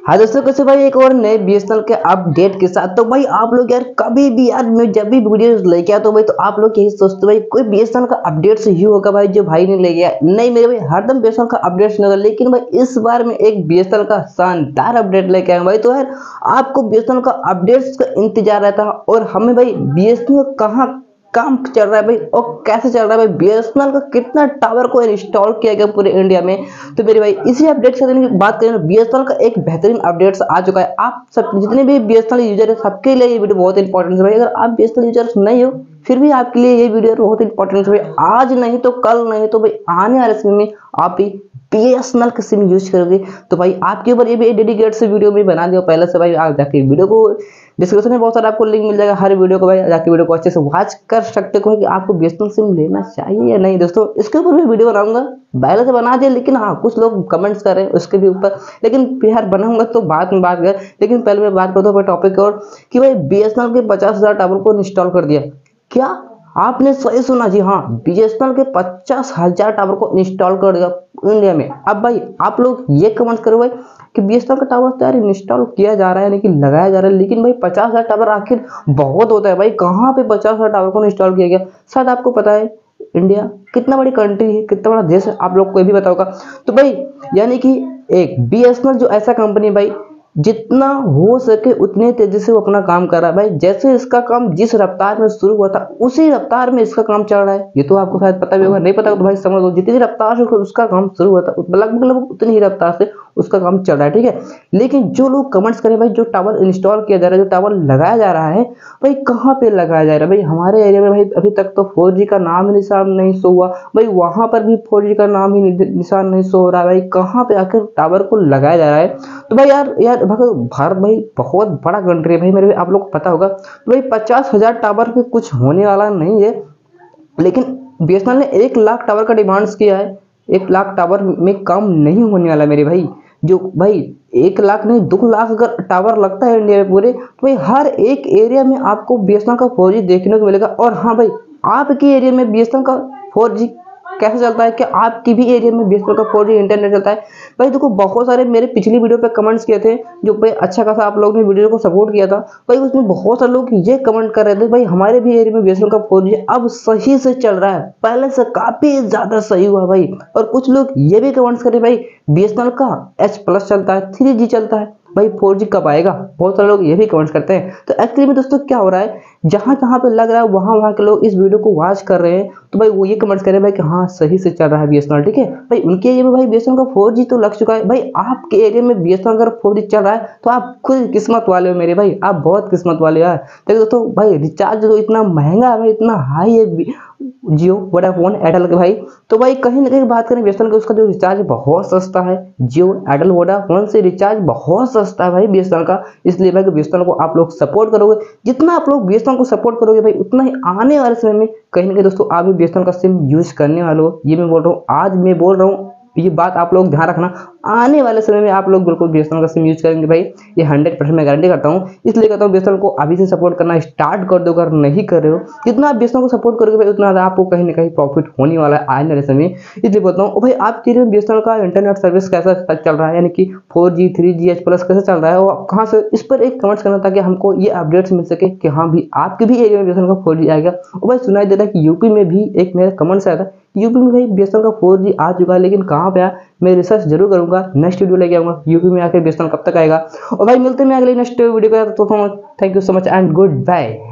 हाँ दोस्तों, कैसे भाई एक और नए बीएसएनएल के अपडेट के साथ। तो भाई आप लोग यार कभी भी यार मैं जब भी वीडियो लेके आता हूँ भाई, तो आप लोग यही सोचते भाई कोई बीएसएनएल का अपडेट से ही होगा भाई जो भाई ने ले गया। नहीं मेरे भाई, हरदम बीएसएनएल का अपडेट नहीं होगा, लेकिन भाई इस बार में एक बीएसएनएल का शानदार अपडेट लेके आया भाई। तो यार आपको बीएसएनएल का अपडेट्स का इंतजार रहता है, और हमें भाई बीएसएनएल कहाँ काम चल रहा है भाई और कैसे चल रहा है भाई, बीएसएनएल का कितना टावर को इंस्टॉल किया गया पूरे इंडिया में। तो मेरे भाई इसी अपडेट से बात करें, बीएसएनएल का एक बेहतरीन अपडेट्स आ चुका है। आप सब जितने भी बीएसएनएल यूजर है सबके लिए ये वीडियो बहुत इंपॉर्टेंट है भाई। अगर आप बीएसएनएल यूजर नहीं हो फिर भी आपके लिए ये वीडियो बहुत इंपॉर्टेंट है भाई। आज नहीं तो कल, नहीं तो भाई आने वाले समय में आप ही बीएसएनएल का सिम यूज करोगे तो भाई आपके ऊपर ये भी डेडिकेट से वीडियो में बना दिया पहले से भाई। आप जाके वीडियो को डिस्क्रिप्शन में बहुत सारा आपको लिंक मिल जाएगा हर वीडियो को भाई, जाके वीडियो को अच्छे से वॉच कर सकते हो कि आपको बीएसएनएल सिम लेना चाहिए या नहीं। दोस्तों इसके ऊपर भी वीडियो बनाऊंगा, पहले से बना दिया, लेकिन हाँ कुछ लोग कमेंट्स कर रहे हैं उसके भी ऊपर, लेकिन यार बनाऊंगा तो बाद में बात कर। लेकिन पहले मैं बात करता हूँ टॉपिक और कि भाई बीएसएनएल के 50,000 टावर को इंस्टॉल कर दिया। क्या आपने सही सुना? जी हाँ, बीएसएनएल के 50,000 टावर को इंस्टॉल कर दिया इंडिया में। अब भाई आप लोग ये कमेंट करो भाई कि बीएसएनएल का टावर तो यार इंस्टॉल किया जा रहा है लेकिन लगाया जा रहा है, लेकिन भाई 50,000 टावर आखिर बहुत होता है भाई। कहाँ पे 50,000 टावर को इंस्टॉल किया गया? शायद आपको पता है इंडिया कितना बड़ी कंट्री है, कितना बड़ा देश है, आप लोग को ये भी पता होगा। तो भाई यानी कि एक बीएसएनएल जो ऐसा कंपनी भाई जितना हो सके उतने तेजी से वो अपना काम कर रहा है भाई। जैसे इसका काम जिस रफ्तार में शुरू हुआ था उसी रफ्तार में इसका काम चल रहा है। ये तो आपको शायद पता भी होगा, नहीं पता तो भाई समझ लो, जितनी रफ्तार से उसका काम शुरू हुआ था लगभग उतनी ही रफ्तार से उसका काम चल रहा है, ठीक है। लेकिन जो लोग कमेंट्स करें भाई जो टावर इंस्टॉल किया जा रहा है, जो टावर लगाया जा रहा है भाई, कहाँ पे लगाया जा रहा है भाई? हमारे एरिया में भाई अभी तक तो 4G का नाम ही निशान नहीं शो हुआ भाई, वहां पर भी 4G का नाम ही निशान नहीं शो हो रहा है भाई। कहाँ पे आकर टावर को लगाया जा रहा है? तो भाई यार भारत भाई बहुत बड़ा कंट्री है भाई मेरे, आप लोग को पता होगा। तो भाई 50,000 टावर पे कुछ होने वाला नहीं है, लेकिन बीएसएनएल ने 1 लाख टावर का डिमांड्स किया है। 1 लाख टावर में काम नहीं होने वाला मेरे भाई। जो भाई 1 लाख नहीं 2 लाख अगर टावर लगता है इंडिया में पूरे, तो भाई हर एक एरिया में आपको बीएसएनएल का 4G देखने को मिलेगा। और हाँ भाई आपके एरिया में बीएसएनएल का 4G कैसे चलता है कि आपकी भी एरिया में बीएसएनएल का 4G इंटरनेट चलता है भाई? देखो बहुत सारे मेरे पिछली वीडियो पे कमेंट्स किए थे, जो भाई अच्छा खासा आप लोगों ने वीडियो को सपोर्ट किया था भाई। उसमें बहुत सारे लोग ये कमेंट कर रहे थे भाई हमारे भी एरिया में बीएसएनएल का 4G अब सही से चल रहा है, पहले से काफी ज्यादा सही हुआ भाई। और कुछ लोग ये भी कमेंट्स करे भाई बीएसएनएल का H+ चलता है, 3G चलता है भाई, 4G कब आएगा? बहुत सारे लोग ये भी कमेंट्स करते हैं। तो एक्चुअली में दोस्तों क्या हो रहा है, जहां जहां पे लग रहा है वहां के लोग इस वीडियो को वॉच कर रहे हैं, तो भाई वो ये कमेंट्स कर रहे हैं भाई कि हाँ सही से चल रहा है बीएसएनएल, ठीक है भाई। उनके एरिया में भाई बीएसएनएल का 4G तो लग चुका है भाई, आपके एरिया में बीएसएनएल अगर 4G चल रहा है तो आप खुद किस्मत वाले हो मेरे भाई, आप बहुत किस्मत वाले यार। देखो दोस्तों भाई रिचार्ज जो इतना महंगा है भाई, इतना हाई है जियो वोडाफोन एयरटेल के भाई, तो भाई कहीं ना कहीं बात करें बीएसएनएल का, उसका जो रिचार्ज बहुत सस्ता है। जियो एयरटेल वोडाफोन से रिचार्ज बहुत सस्ता है भाई बीएसएनएल का। इसलिए भाई बीएसएनएल को आप लोग सपोर्ट करोगे, जितना आप लोग बीएसएनएल को सपोर्ट करोगे भाई उतना ही आने वाले समय में कहीं ना कहीं दोस्तों आप भी बीएसएनएल का सिम यूज करने वाले हो। ये मैं बोल रहा हूँ, आज मैं बोल रहा हूँ, ये बात आप लोग ध्यान रखना, आने वाले समय में आप लोग बिल्कुल बीएसएनएल का सिम यूज करेंगे भाई, ये 100% मैं गारंटी करता हूँ। इसलिए कहता हूँ बीएसएनएल को अभी से सपोर्ट करना स्टार्ट कर दो, अगर नहीं कर रहे हो। जितना आप बीएसएनएल को सपोर्ट करोगे भाई उतना आपको कहीं ना कहीं प्रॉफिट होने वाला है आने वाले समय। इसलिए बोलता हूँ भाई आपके एरिया में बीएसएनएल का इंटरनेट सर्विस कैसा चल रहा है, यानी कि 4G 3G H+ कैसे चल रहा है, और कहाँ से, इस पर एक कमेंट्स करना ताकि हमको ये अपडेट्स मिल सके कि हाँ भी आपके भी एरिया में बीएसएनएल का 4G आएगा। और भाई सुनाई दे रहा है कि यूपी में भी एक मेरा कमेंट्स आया था, यूपी में भाई बीएसएनएल का 4G आ चुका है, लेकिन कहाँ पे आया मैं रिसर्च जरूर करूंगा, नेक्स्ट वीडियो लेके आऊंगा यूपी में आकर बीएसएनएल कब तक आएगा। और भाई मिलते हैं अगले नेक्स्ट वीडियो के साथ। तो thank you so much and good bye.